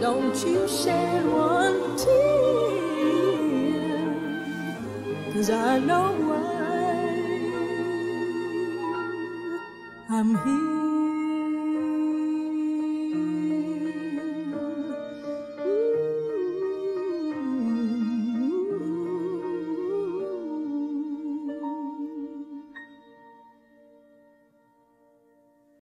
Don't you shed one tear, 'cause I know why I'm here.